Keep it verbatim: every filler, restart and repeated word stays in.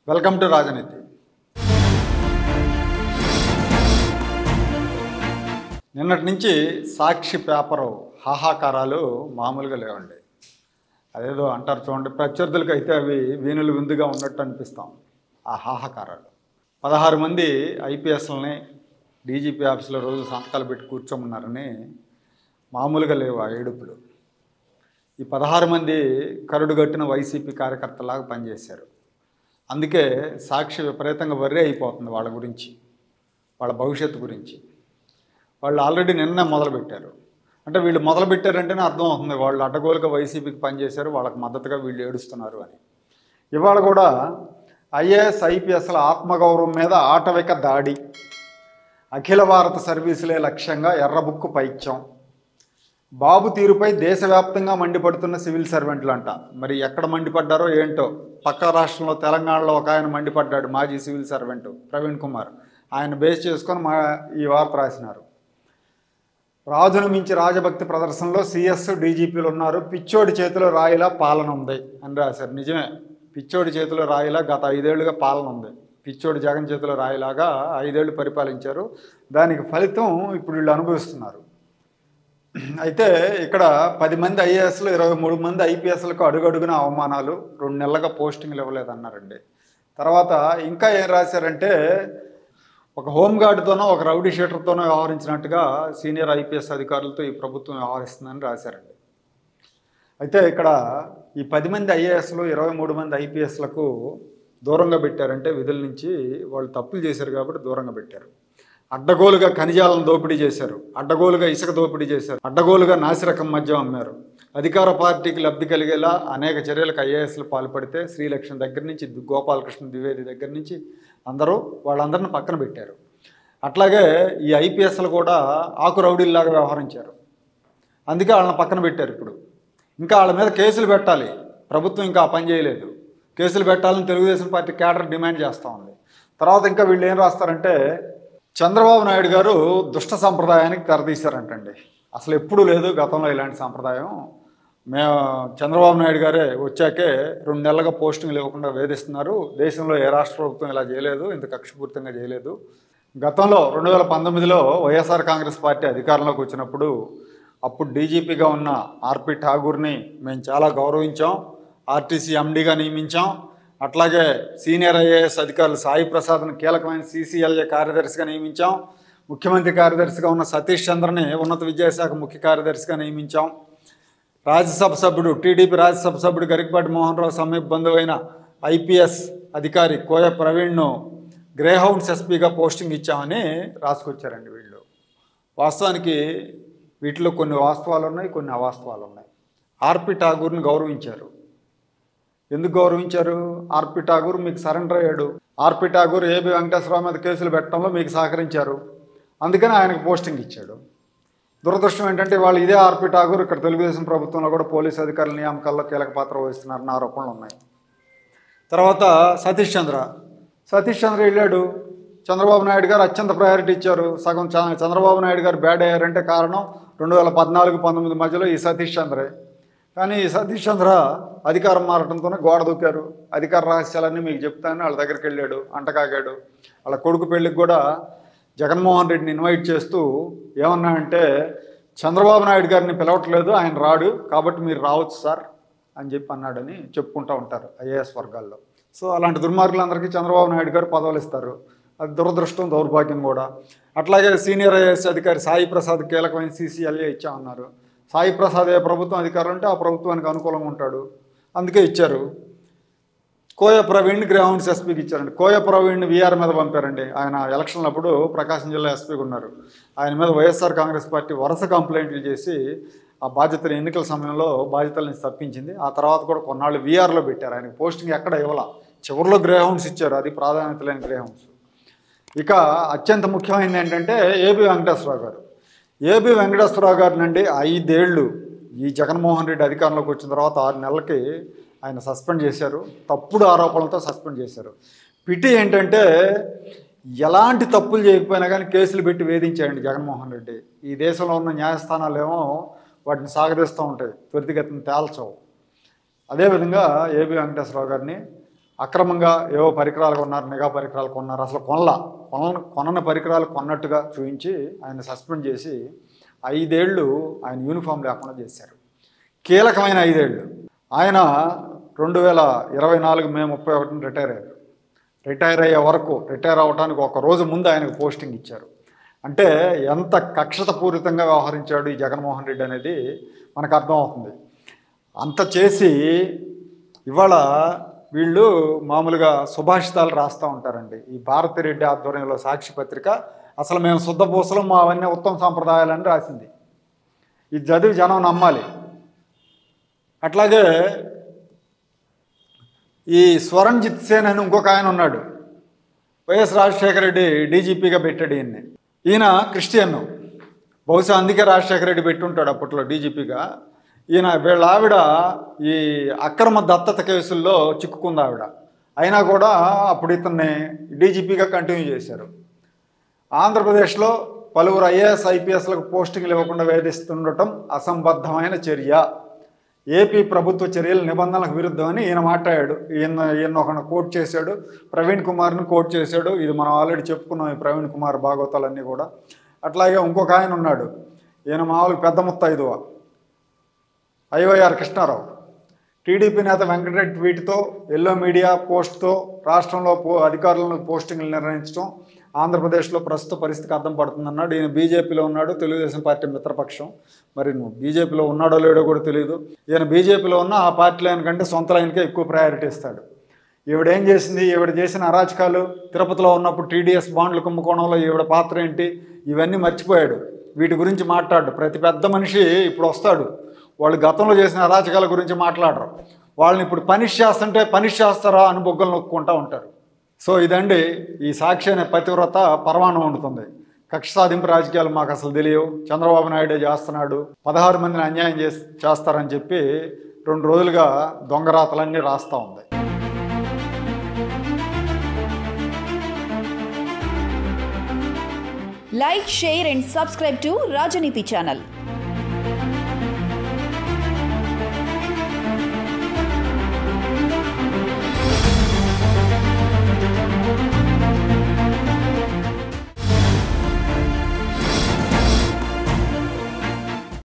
Welcome to రాజనీతి. నిన్నటి నుంచి సాక్షి పేపరు హాహాకారాలు మామూలుగా లేవండి. అదేదో అంటారు చూడండి, ప్రత్యర్థులకు అయితే అవి వీణులు విందుగా ఉన్నట్టు అనిపిస్తాం. ఆ హాహాకారాలు పదహారు మంది ఐపీఎస్లని డీజీపీ ఆఫీసులో రోజు సంతకాలు పెట్టి కూర్చోమన్నారని మామూలుగా లేవు ఆ ఏడుపులు. ఈ పదహారు మంది కరుడుగట్టిన వైసీపీ కార్యకర్తలాగా పనిచేశారు. అందుకే సాక్షి విపరీతంగా వర్రీ అయిపోతుంది వాళ్ళ గురించి, వాళ్ళ భవిష్యత్తు గురించి. వాళ్ళు ఆల్రెడీ నిన్న మొదలుపెట్టారు. అంటే వీళ్ళు మొదలుపెట్టారంటేనే అర్థం అవుతుంది వాళ్ళు అడ్డగోలుగా వైసీపీకి పనిచేశారు, వాళ్ళకి మద్దతుగా వీళ్ళు ఏడుస్తున్నారు అని. ఇవాళ కూడా ఐఏఎస్ ఐపీఎస్ల ఆత్మగౌరవం మీద ఆటవిక దాడి, అఖిల భారత సర్వీసులే లక్ష్యంగా ఎర్రబుక్కు పైత్యం, బాబు తీరుపై దేశవ్యాప్తంగా మండిపడుతున్న సివిల్ సర్వెంట్లు అంట. మరి ఎక్కడ మండిపడ్డారో ఏంటో. పక్క రాష్ట్రంలో తెలంగాణలో ఒక ఆయన మండిపడ్డాడు, మాజీ సివిల్ సర్వెంట్ ప్రవీణ్ కుమార్. ఆయన బేస్ చేసుకొని మా ఈ వార్త రాసినారు. రాజును మించి రాజభక్తి ప్రదర్శనలో సీఎస్ డీజీపీలు ఉన్నారు, పిచ్చోడి చేతిలో రాయిలా పాలన ఉంది అని రాశారు. నిజమే, పిచ్చోడి చేతిలో రాయిలా గత ఐదేళ్లుగా పాలన ఉంది. పిచ్చోడి జగన్ చేతిలో రాయిలాగా ఐదేళ్లు పరిపాలించారు. దానికి ఫలితం ఇప్పుడు వీళ్ళు అనుభవిస్తున్నారు. అయితే ఇక్కడ పది మంది ఐఏఎస్లు ఇరవై మూడు మంది ఐపీఎస్లకు అడుగడుగున అవమానాలు, రెండు నెలలుగా పోస్టింగ్లు ఇవ్వలేదన్నారండి. తర్వాత ఇంకా ఏం రాశారంటే, ఒక హోంగార్డుతోనో ఒక రౌడీ షీటర్తోనో వ్యవహరించినట్టుగా సీనియర్ ఐపీఎస్ అధికారులతో ఈ ప్రభుత్వం వ్యవహరిస్తుందని రాశారండి. అయితే ఇక్కడ ఈ పది మంది ఐఏఎస్లు ఇరవై మూడు మంది ఐపీఎస్లకు దూరంగా పెట్టారంటే విధుల నుంచి వాళ్ళు తప్పులు చేశారు కాబట్టి దూరంగా పెట్టారు. అడ్డగోలుగా ఖనిజాలను దోపిడీ చేశారు, అడ్డగోలుగా ఇసుక దోపిడీ చేశారు, అడ్డగోలుగా నాసిరకం మద్యం అమ్మారు. అధికార పార్టీకి లబ్ధి కలిగేలా అనేక చర్యలకు ఐఏఎస్లు పాల్పడితే శ్రీలక్ష్మి దగ్గర నుంచి గోపాలకృష్ణ ద్వివేది దగ్గర నుంచి అందరూ వాళ్ళందరిని పక్కన పెట్టారు. అట్లాగే ఈ ఐపీఎస్లు కూడా ఆకు రౌడీల్లాగా వ్యవహరించారు. అందుకే వాళ్ళని పక్కన పెట్టారు. ఇప్పుడు ఇంకా వాళ్ళ మీద కేసులు పెట్టాలి, ప్రభుత్వం ఇంకా పని చేయలేదు. కేసులు పెట్టాలని తెలుగుదేశం పార్టీ క్యాడర్ డిమాండ్ చేస్తూ ఉంది. తర్వాత ఇంకా వీళ్ళు ఏం రాస్తారంటే, చంద్రబాబు నాయుడు గారు దుష్ట సంప్రదాయానికి తెరతీశారంటండి. అసలు ఎప్పుడూ లేదు గతంలో ఇలాంటి సంప్రదాయం. మేము చంద్రబాబు నాయుడు గారే వచ్చాకే రెండు నెలలుగా పోస్టింగ్లు ఇవ్వకుండా వేధిస్తున్నారు. దేశంలో ఏ రాష్ట్ర ప్రభుత్వం ఇలా చేయలేదు, ఇంత కక్షపూరితంగా చేయలేదు. గతంలో రెండు వేల పంతొమ్మిదిలో వైఎస్ఆర్ కాంగ్రెస్ పార్టీ అధికారంలోకి వచ్చినప్పుడు అప్పుడు డీజీపీగా ఉన్న ఆర్పి ఠాగూర్ని మేము చాలా గౌరవించాం, ఆర్టీసీ ఎండీగా నియమించాం. అట్లాగే సీనియర్ ఐఏఎస్ అధికారులు సాయి ప్రసాద్ను కీలకమైన సీసీఎల్ఏ కార్యదర్శిగా నియమించాం. ముఖ్యమంత్రి కార్యదర్శిగా ఉన్న సతీష్ చంద్రని ఉన్నత విద్యాశాఖ ముఖ్య కార్యదర్శిగా నియమించాం. రాజ్యసభ సభ్యుడు టీడీపీ రాజ్యసభ సభ్యుడు గరికపాటి మోహన్ రావు సమీప బంధువైన ఐపీఎస్ అధికారి కోయ ప్రవీణ్ను గ్రేహౌండ్స్ ఎస్పీగా పోస్టింగ్ ఇచ్చామని రాసుకొచ్చారండి వీళ్ళు. వాస్తవానికి వీటిలో కొన్ని వాస్తవాలు ఉన్నాయి, కొన్ని అవాస్తవాలు ఉన్నాయి. ఆర్పి ఠాగూర్ని గౌరవించారు. ఎందుకు గౌరవించారు? ఆర్పి ఠాగూర్ మీకు సరెండర్ అయ్యాడు. ఆర్పి ఠాగూర్ ఏబి వెంకటేశ్వరరావు మీద కేసులు పెట్టడంలో మీకు సహకరించారు, అందుకని ఆయనకు పోస్టింగ్ ఇచ్చాడు. దురదృష్టం ఏంటంటే వాళ్ళు ఇదే ఆర్పి ఠాగూర్ ఇక్కడ తెలుగుదేశం ప్రభుత్వంలో కూడా పోలీసు అధికారుల నియామకాల్లో కీలక పాత్ర వహిస్తున్నారన్న ఆరోపణలు ఉన్నాయి. తర్వాత సతీష్ చంద్ర సతీష్ చంద్ర వెళ్ళాడు. చంద్రబాబు నాయుడు గారు అత్యంత ప్రయారిటీ ఇచ్చారు. సగం చంద్రబాబు నాయుడు గారు బ్యాడ్ అయ్యారంటే కారణం రెండు వేల పద్నాలుగు పంతొమ్మిది మధ్యలో ఈ సతీష్ చంద్రే. కానీ ఈ సతీష్ చంద్ర అధికారం మారటంతోనే గోడ దూకారు. అధికార రహస్యాలన్నీ మీకు చెప్తానని వాళ్ళ దగ్గరికి వెళ్ళాడు, అంటకాగాడు. వాళ్ళ కొడుకు పెళ్ళికి కూడా జగన్మోహన్ రెడ్డిని ఇన్వైట్ చేస్తూ ఏమన్నాడంటే, చంద్రబాబు నాయుడు గారిని పిలవట్లేదు, ఆయన రాడు, కాబట్టి మీరు రావచ్చు సార్ అని చెప్పి అన్నాడని చెప్పుకుంటూ ఉంటారు ఐఏఎస్ వర్గాల్లో. సో అలాంటి దుర్మార్గులందరికీ చంద్రబాబు నాయుడు గారు పదవులు ఇస్తారు. అది దురదృష్టం, దౌర్భాగ్యం కూడా. అట్లాగే సీనియర్ ఐఏఎస్ అధికారి సాయి ప్రసాద్ కీలకమైన సీసీఎల్ఏ ఇచ్చామన్నారు. సాయి ప్రసాద్ ఏ ప్రభుత్వం అధికారులు అంటే ఆ ప్రభుత్వానికి అనుకూలంగా ఉంటాడు, అందుకే ఇచ్చారు. కోయ ప్రవీణ్ గ్రేహౌండ్స్ ఎస్పీకి ఇచ్చారండి. కోయ ప్రవీణ్ వీఆర్ మీద పంపారండి. ఆయన ఎలక్షన్లప్పుడు ప్రకాశం జిల్లా ఎస్పీగా ఉన్నారు. ఆయన మీద వైఎస్ఆర్ కాంగ్రెస్ పార్టీ వరుస కంప్లైంట్లు చేసి ఆ బాధ్యతలు ఎన్నికల సమయంలో బాధ్యతల నుంచి తప్పించింది. ఆ తర్వాత కూడా కొన్నాళ్ళు వీఆర్లో పెట్టారు. ఆయనకి పోస్టింగ్ ఎక్కడ ఇవ్వాల, చివరిలో గ్రేహౌండ్స్ ఇచ్చారు, అది ప్రాధాన్యత లేని గ్రేహౌండ్స్. ఇక అత్యంత ముఖ్యమైనది ఏంటంటే ఏబి వెంకటేశ్వరరావు గారు. ఏబి వెంకటేశ్వరరావు గారి నుండి ఐదేళ్లు ఈ జగన్మోహన్ రెడ్డి అధికారంలోకి వచ్చిన తర్వాత ఆరు నెలలకి ఆయన సస్పెండ్ చేశారు. తప్పుడు ఆరోపణలతో సస్పెండ్ చేశారు. పిటి ఏంటంటే ఎలాంటి తప్పులు చేయకపోయినా కానీ కేసులు పెట్టి వేధించాయండి జగన్మోహన్ రెడ్డి. ఈ దేశంలో ఉన్న న్యాయస్థానాలు ఏమో వాటిని సాగదీస్తూ ఉంటాయి, త్వరితగతిని తేల్చవు. అదేవిధంగా ఏబి వెంకటేశ్వరరావు గారిని అక్రమంగా ఏవో పరికరాలు కొన్నారు, నిఘా పరికరాలు కొన్నారు, అసలు కొనలా కొన కొనని పరికరాలు కొన్నట్టుగా చూపించి ఆయన సస్పెండ్ చేసి ఐదేళ్లు ఆయన యూనిఫామ్ లేకుండా చేశారు. కీలకమైన ఐదేళ్లు. ఆయన రెండు వేల ఇరవై నాలుగు మే ముప్పై ఒకటిని రిటైర్ అయ్యారు. రిటైర్ అయ్యే వరకు రిటైర్ అవ్వడానికి ఒక రోజు ముందు ఆయనకు పోస్టింగ్ ఇచ్చారు. అంటే ఎంత కక్షతపూరితంగా వ్యవహరించాడు ఈ జగన్మోహన్ రెడ్డి అనేది మనకు అర్థమవుతుంది. అంత చేసి ఇవాళ వీళ్ళు మామూలుగా సుభాషితాలు రాస్తూ ఉంటారండి. ఈ భారతిరెడ్డి ఆధ్వర్యంలో సాక్షి పత్రిక అసలు మేము శుద్ధపూసలు మా అవన్నీ ఉత్తమ సాంప్రదాయాలని రాసింది. ఇది చదివి జనం నమ్మాలి. అట్లాగే ఈ స్వరణ్జిత్ సేన్ అని ఇంకొక ఆయన ఉన్నాడు. వైఎస్ రాజశేఖర రెడ్డి డీజీపీగా పెట్టాడు ఈయన్ని. ఈయన క్రిస్టియన్. బహుశా అందుకే రాజశేఖర రెడ్డి పెట్టుంటాడు అప్పట్లో డీజీపీగా. ఈయన వీళ్ళ ఆవిడ ఈ అక్రమ దత్తత కేసుల్లో చిక్కుకుంది ఆవిడ. అయినా కూడా అప్పుడు ఇతన్ని డీజీపీగా కంటిన్యూ చేశారు. ఆంధ్రప్రదేశ్లో పలువురు ఐఏఎస్ ఐపీఎస్లకు పోస్టింగ్లు ఇవ్వకుండా వేధిస్తుండటం అసంబద్ధమైన చర్య, ఏపీ ప్రభుత్వ చర్యల నిబంధనలకు విరుద్ధమని ఈయన మాట్లాడాడు. ఈయన ఈయన ఒక కోట్ చేశాడు, ప్రవీణ్ కుమార్ని కోట్ చేశాడు. ఇది మనం ఆల్రెడీ చెప్పుకున్నాం, ఈ ప్రవీణ్ కుమార్ భాగవతాలన్నీ కూడా. అట్లాగే ఇంకొక ఆయన ఉన్నాడు, ఈయన మామూలు పెద్ద ముత్తైదువ, ఐవైఆర్ కృష్ణారావు. టీడీపీ నేత వెంకటరెడ్డి ట్వీట్తో ఎల్లో మీడియా పోస్ట్తో రాష్ట్రంలో పో అధికారులను పోస్టింగ్లు నిర్ణయించడం ఆంధ్రప్రదేశ్లో ప్రస్తుత పరిస్థితికి అర్థం పడుతుందన్నాడు. ఈయన బీజేపీలో ఉన్నాడు, తెలుగుదేశం పార్టీ మిత్రపక్షం. మరి నువ్వు బీజేపీలో ఉన్నాడో లేడో కూడా తెలియదు. ఈయన బీజేపీలో ఉన్న ఆ పార్టీ లైన్ కంటే సొంత లైన్కే ఎక్కువ ప్రయారిటీ ఇస్తాడు. ఈవిడేం చేసింది, ఈవిడ చేసిన అరాచకాలు, తిరుపతిలో ఉన్నప్పుడు టీడీఎస్ బాండ్లు కుంభకోణంలో ఈవిడ పాత్ర ఏంటి, ఇవన్నీ మర్చిపోయాడు. వీటి గురించి మాట్లాడు. ప్రతి పెద్ద మనిషి ఇప్పుడు వస్తాడు, వాళ్ళు గతంలో చేసిన అరాచకాల గురించి మాట్లాడరు. వాళ్ళని ఇప్పుడు పనిష్ చేస్తుంటే పనిష్ చేస్తారా అని బొగ్గలు నొక్కుంటూ ఉంటారు. సో ఇదండి ఈ సాక్షి అనే పతివ్రత పరమాణం వండుతుంది. కక్ష సాధింపు రాజకీయాలు మాకు అసలు తెలియవు, చంద్రబాబు నాయుడే చేస్తున్నాడు, పదహారు మందిని అన్యాయం చేసి చేస్తారని చెప్పి రెండు రోజులుగా దొంగరాతలన్నీ రాస్తూ ఉంది. Like, share and subscribe to Rajaniti channel.